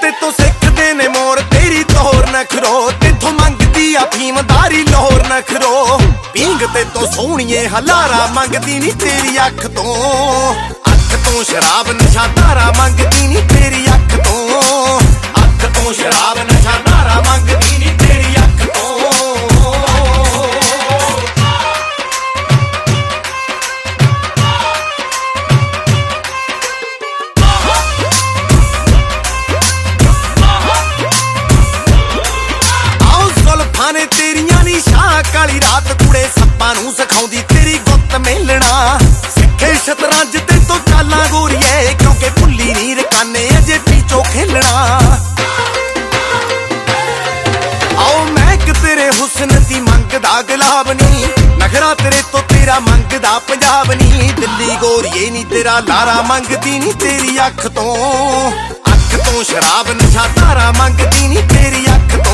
ते तो सिखदे ने मोर तेरी तोर नखरो, तेथों मंगदी आ फीमदारी लोर नखरो। पींग ते तो सोहणीए हलारा मंगदी नी तेरी अख तो शराब नशा तारा मंगदी नी तेरी अख तो शराब नशा तारा मंगदी नी तेरी अख तो। आओ जुल्फां ने तेरियां नी शाह काली रात कुड़े सप्पां नूं सिखाउंदी तेरी गुत्त मेलना। सिखे शतरंज ते तो चालां गोरीए क्योंकि भुल्ली नी रकाने अजे पीछो खेलना। आओ महक तेरे हुस्न दी मंगदा गुलाब नी, नखरा तेरे तो तेरा मंगदा पंजाब नी। दिल्ली गोरीए नी तेरा लारा मंगदी नी तेरी अख तो शराब नशा तारा मंगदी नी तेरी अख तो।